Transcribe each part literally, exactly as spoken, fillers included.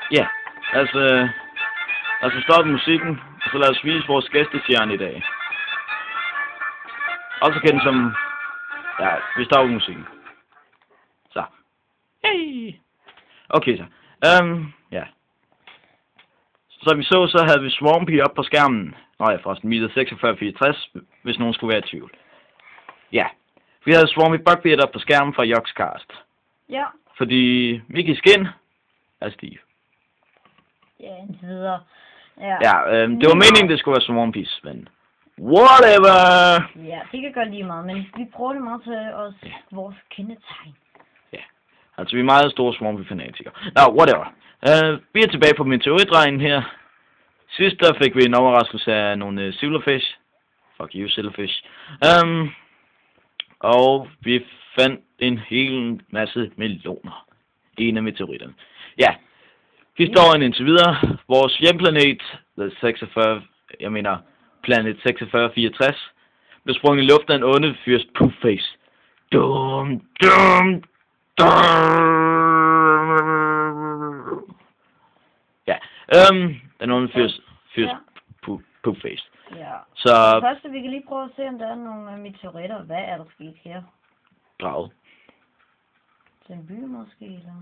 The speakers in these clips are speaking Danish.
Ja, altså, altså stoppe musikken, og så lad os vise vores gæstestjerne i dag. Også kendt som, ja, vi stopper musikken. Så. Hey. Okay så. Um, ja. Så vi så, så havde vi Swampy op på skærmen. Nå ja, forresten, Meter seksogfyrre fireogtres, hvis nogen skulle være i tvivl. Ja. Vi havde Swampy Buckbeard op på skærmen fra Yogscast. Ja. Fordi Mickey Skin er stiv. Ja, indtil videre. Ja, ja øhm, det var meningen, det skulle være Swampys, men whatever! Ja, det kan godt lige meget, men vi prøver det meget til os, ja. Vores kendetegn. Ja, altså vi er meget store Swampy-fanatikere. Nå, whatever. Uh, vi er tilbage på meteoritregnen her. Sidst der fik vi en overraskelse af nogle uh, silverfish. Fuck you, silverfish. Um, og vi fandt en hel masse meloner i en af meteoritterne. Ja, historien indtil videre. Vores hjemplanet, seksogfyrre, jeg mener planet seksogfyrre fireogtres, blev sprunget i luften af en onde fyrst Poofface. Dum, dum, dum. Ja, øhm, den onde fyrst, fyrst ja. Poofface. Ja. Så først vi kan lige prøve at se, om der er nogle meteoritter. Hvad er der sket her? Gravet. Den by måske, eller?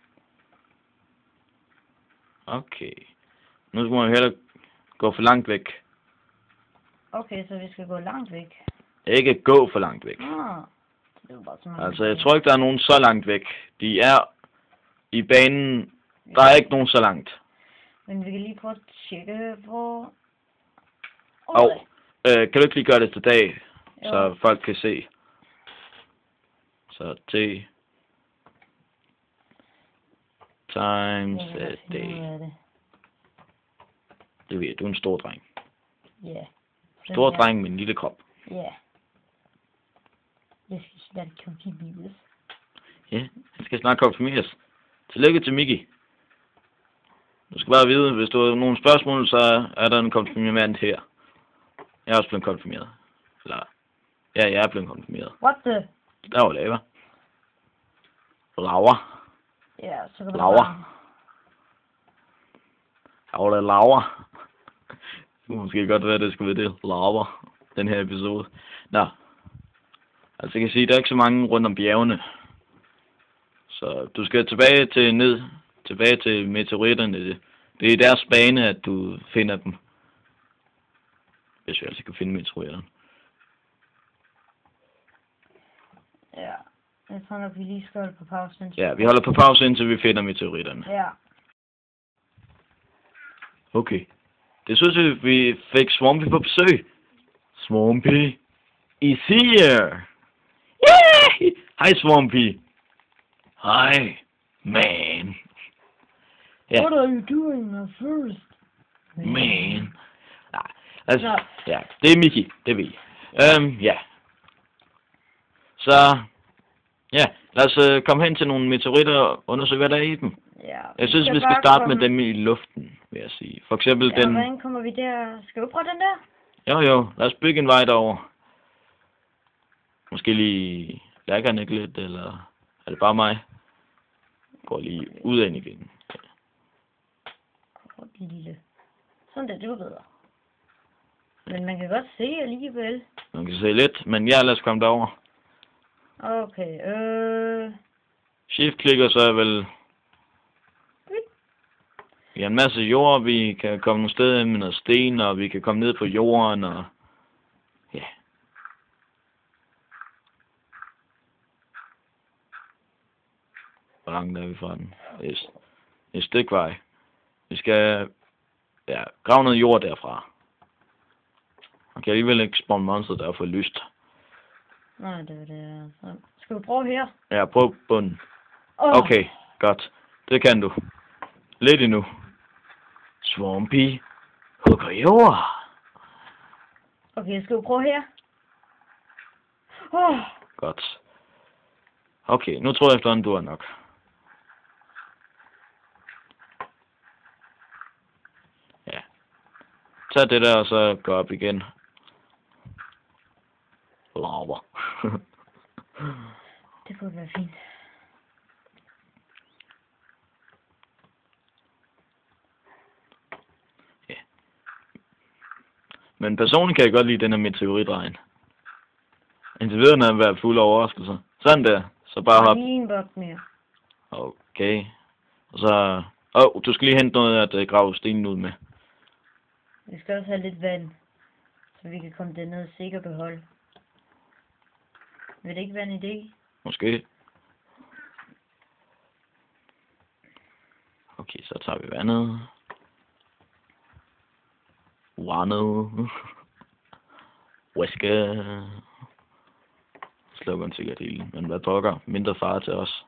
Okay. Nu skal man jo heller gå for langt væk. Okay, så vi skal gå langt væk. Ikke gå for langt væk. Ah, det er bare sådan, altså, jeg tror ikke, der er nogen så langt væk. De er i banen. Der er ikke nogen så langt. Men vi kan lige prøve at tjekke, hvor... Og oh, øh, kan du ikke lige gøre det til dag, jo. Så folk kan se? Så T times a day. Det. det ved jeg, du er en stor dreng. Ja. Yeah. Stor dreng med en lille krop. Ja. Yeah. Jeg skal snart konfirmeres. Ja, han skal snart konfirmeres. Tillykke til Mickey. Du skal bare vide, hvis du har nogle spørgsmål, så er der en konfirmand her. Jeg er også blevet konfirmeret. Eller, ja, jeg er blevet konfirmeret. What the? Der var lava. Lava. Ja, så kan du Lava. Lava. Lava. Lava. Det kunne måske godt være, det skulle være det. Lava. Den her episode. Nå. Altså, jeg kan sige, der er ikke så mange rundt om bjergene. Så du skal tilbage til ned. Tilbage til meteoritterne. Det er i deres bane, at du finder dem. Hvis vi altså kan finde meteoritterne. Ja. Jeg tror nok, vi lige skal holde på pause. Ja, vi holder på pause, indtil vi finder meteoritterne. Ja. Okay. Det synes jeg, vi fik Swampy på besøg. Swampy is here. Yeah! Hej Swampy. Hi, man. Yeah. What are you doing at first? Man. man. Nej, altså, no. Ja, det er Mickey, det ved jeg. Um, ja. Så, ja, lad os uh, komme hen til nogle meteoritter og undersøge, hvad der er i dem. Ja. Jeg synes, vi skal starte komme... med dem i luften, vil jeg sige. For eksempel ja, den... hvordan kommer vi der? Skal vi prøve den der? Jo, jo, lad os bygge en vej derover. Måske lige lækker ikke lidt, eller er det bare mig? Går lige ud af igen. Godt lille. Sådan der, det var bedre. Men man kan godt se alligevel. Man kan se lidt, men ja, lad os komme derover. Okay, øh... Shift-klikker, så er vel... Vi har en masse jord, vi kan komme nogle steder med noget sten, og vi kan komme ned på jorden, og... Ja. Hvor langt er vi fra den? Det er et stykke vej. Vi skal... Ja, grave noget jord derfra. Man kan alligevel ikke spawn monster, der er for lyst. Nej, det er det. Så skal vi prøve her? Ja, prøv bunden. Oh. Okay, godt. Det kan du. Lidt endnu. Swampy hugger jord. Okay, skal vi prøve her? Oh. Godt. Okay, nu tror jeg efterhånden, du er nok. Ja. Tag det der, og så gå op igen. Lava. Det kunne være fint. Men personligt kan jeg godt lide den her meteoritregn. Indtil videre er den været fuld af overraskelser. Sådan der. Så bare hop. Lige en boks mere. Okay. Og så... Åh, oh, du skal lige hente noget at uh, grave stenen ud med. Vi skal også have lidt vand, så vi kan komme derned i sikker behold. Vil det ikke være en idé? Måske. Okay, så tager vi vandet. Vandet. Whiske. Slukker den sikkert hele. Men hvad pokker? Mindre fare til os.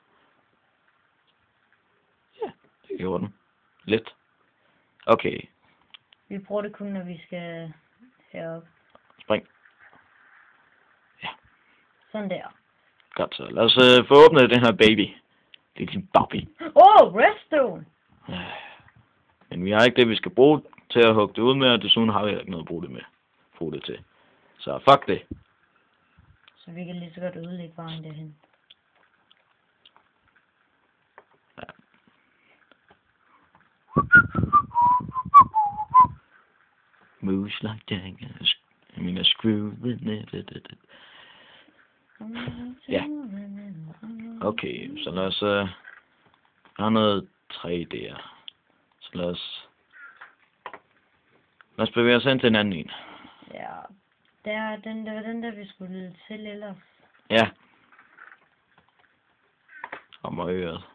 Ja, det gjorde den. Lidt. Okay. Vi bruger det kun, når vi skal herop. Spring. Ja. Sådan der. Godt så. Lad os uh, få åbnet den her baby. Det er din baby. Åh, oh, redstone! Men vi har ikke det, vi skal bruge til at hugge det ud med, og desuden har vi ikke noget at bruge det med. Bruge det til. Så fuck det. Så vi kan lige så godt ødelægge vejen derhen. Ja. Moves like daggers. I mean a screw with it. Ja. Okay, så lad os... Uh, jeg har noget træ der. Så lad os... Lad os bevæge os ind til en anden en. Ja. Der, den, det var den der, vi skulle til ellers. Ja. Og med øret.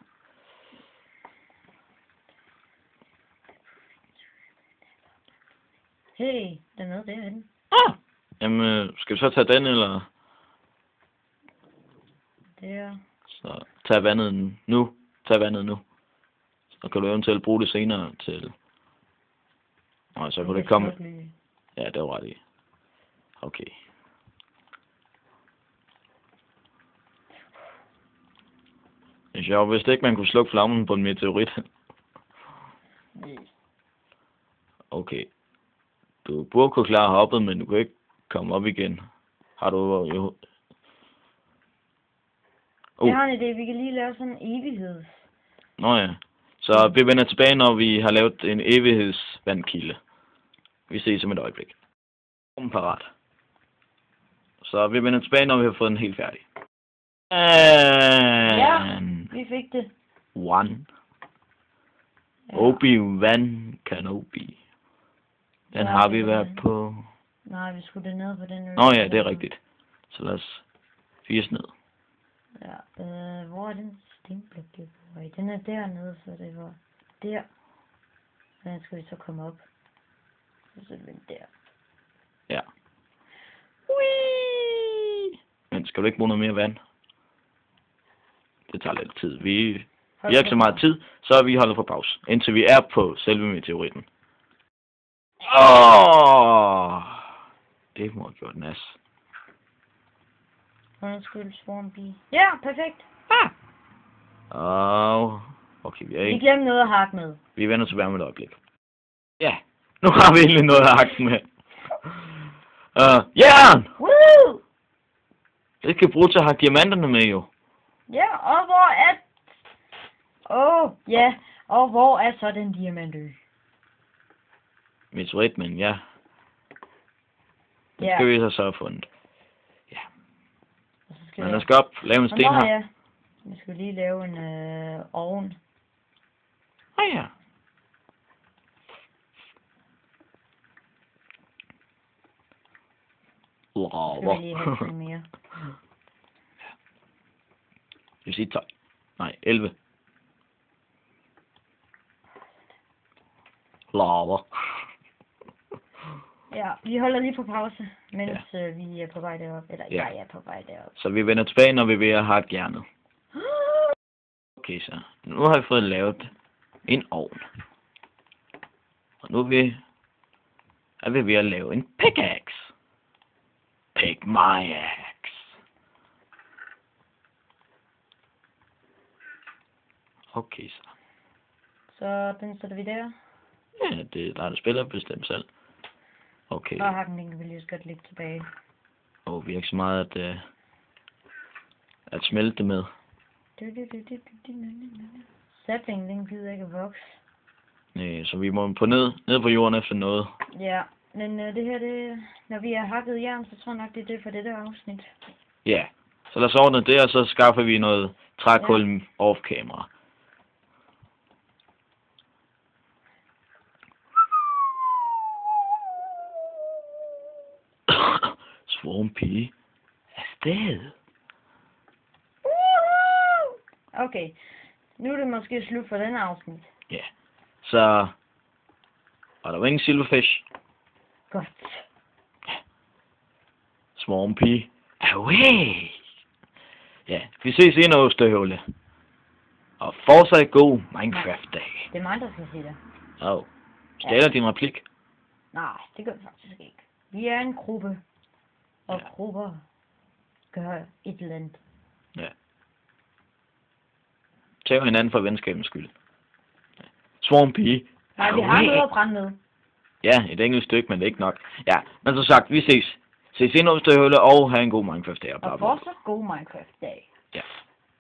Hey, der er noget derhenne. Ah! Jamen, skal vi så tage den, eller? Der. Så tag vandet nu. Tag vandet nu. Så kan du eventuelt bruge det senere til... Nej, så kan det komme... Ja, det var ret i. Okay. Det er sjovt, hvis det ikke man kunne slukke flammen på en meteorit. Okay. Du burde kunne klare hoppet, men du kan ikke komme op igen. Har du jo... Uh. Jeg har en idé, vi kan lige lave sådan en evigheds. Nå ja. Så vi vender tilbage, når vi har lavet en evighedsvandkilde. Vi ses om et øjeblik. Om parat. Så vi vender tilbage, når vi har fået den helt færdig. And ja, vi fik det. One. Ja. Obi-Wan Kenobi. Den ja, har vi været på... Nej, vi skulle ned på den. Nå ja, det er rigtigt. Så lad os firs ned. Ja, øh, hvor er den stenblok, det var i? Den er dernede, så det var der. Den skal vi så komme op. Så er den der. Ja. Whee! Men skal du ikke bruge noget mere vand? Det tager lidt tid. Vi, vi har ikke så meget tid, så vi holder på pause, indtil vi er på selve meteoritten. Åh! Det må have gjort nas. Undskyld, Swampy. Ja, perfekt. Ah! Og... Okay, vi er ikke... Vi glemte noget at hakke med. Vi vender tilbage med et øjeblik. Ja, nu har vi egentlig noget at hakke med. Uh, jern! Woo! Det kan vi bruge til at hakke diamanterne med, jo. Ja, og hvor er... Åh, oh, ja. Og hvor er så den diamantø? Meteorit, men ja. Den ja. skal vi så så have fundet. Ja. Skal men lad os gå op, lave en sten her. Ja. Vi skal lige lave en øh, ovn. Ah ja. Lava. Skal vi lige have lidt mere? Jeg vil sige tolv. Nej, elleve. Lava. Ja, vi holder lige på pause, mens ja. øh, vi er på vej derop. Eller ja. jeg er på vej derop. Så vi vender tilbage, når vi er ved at have hjernet. Okay, så. Nu har vi fået lavet en ovn. Og nu er vi, er vi ved at lave en pickaxe. Pick my axe. Okay, så. Så den sætter vi der. Ja, det er der, der spiller bestemt selv. Okay. Og hakken, den kan vi lige så godt lægge tilbage. Åh, oh, vi har ikke så meget at, uh, at smelte det med. Sapling, den gider ikke at vokse. Nej, så vi må på ned, ned på jorden efter noget. Ja, Men øh, det her, det, når vi har hakket jern, så tror jeg nok, det er det for det der afsnit. Ja, så lad os ordne det, og så skaffer vi noget trækul ja. off-camera. Swarm pige. Afsted. Okay, nu er det måske slut for den afsnit. Ja, så... Og der var ingen silverfish. Godt. Ja. Swarm pige. Away! Ja, vi ses i en ostehøvle. Og fortsat god Minecraft-dag. Det er mig, der skal sige det. Åh, oh. Stiller ja. din replik? Nej, det gør vi faktisk ikke. Vi er en gruppe. Og ja. grupper gør et eller andet. Ja. Tag hinanden for venskabens skyld. Ja. Swarm pige. Nej, vi har noget at brænde med. Ja, et enkelt stykke, men det er ikke nok. Ja, men som sagt, vi ses. Ses i en ostehøvle og have en god Minecraft-dag. Og fortsat god Minecraft-dag. Ja.